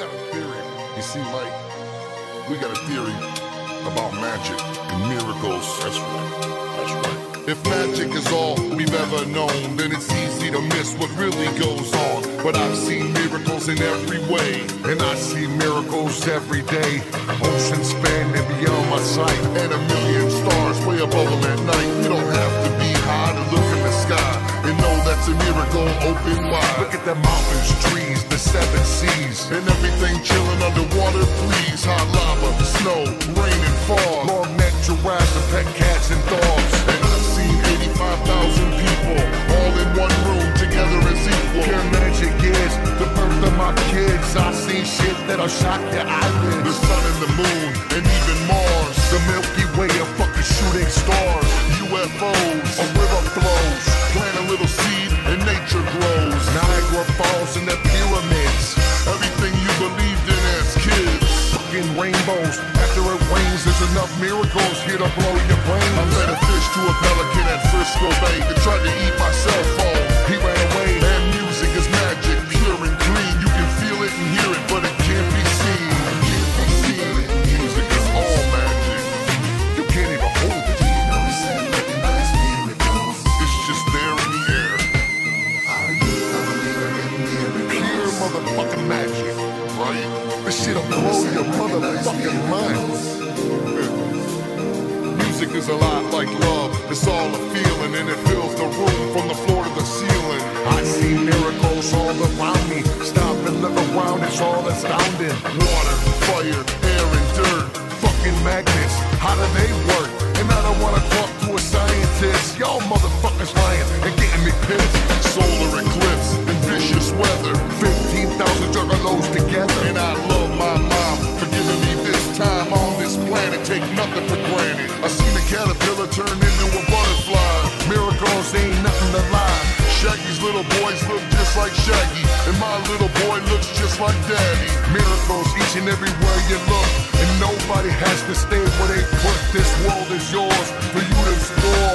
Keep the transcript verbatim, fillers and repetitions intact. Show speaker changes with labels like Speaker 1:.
Speaker 1: got a theory. You see, Mike, we got a theory about magic and miracles. That's right. That's right. If magic is all we've ever known, then it's easy to miss what really goes on. But I've seen miracles in every way, and I see miracles every day. Oceans spanning beyond my sight, and a million stars way above them at night. You don't have to be high to look in the sky and know that's a miracle open wide. Look at the mountains, trees, the seven seas, and everything chilling underwater, please. Hot lava, snow, rain and fog, long neck giraffes and pet cats and dogs. And I've seen eighty-five thousand people all in one room together as equal. Pure magic is the birth of my kids. I've seen shit that'll shock your eyelids. The sun and the moon and even Mars, the Milky Way of fucking shooting stars, U F Os, a river flows, plant a little seed and nature grows. Niagara Falls and the pyramids, everything you believed in as kids. Fucking rainbows, after it rains there's enough miracles here to blow your brains. I fed a fish to a pelican at Frisco Bay that tried to eat my cell phone. He ran away, and music is magic, pure and clean. You can feel it and hear it, but it can't be seen. It can't be seen. Music is all magic. You can't even hold it. It's just there in the air. Pure motherfucking magic, right? This shit'll blow your motherfucking mind. Music is a lot like love. It's all a feeling, and it fills the room from the floor to the ceiling. I see miracles all around me. Stop and look around, it's all astounding. Water, fire, air, and dirt. Fucking magnets, how do they work? And I don't wanna talk to a scientist. Y'all motherfuckers lying and getting me pissed. Solar eclipse and vicious weather, fifteen thousand juggalos together. And I love my mom for giving me this time on this planet. Take nothing for granted. I seen a caterpillar turn into a butterfly. Miracles ain't nothing to lie. Shaggy's little boys look just like Shaggy, and my little boy looks just like Daddy. Miracles each and everywhere you look, and nobody has to stay where they put. This world is yours for you to explore.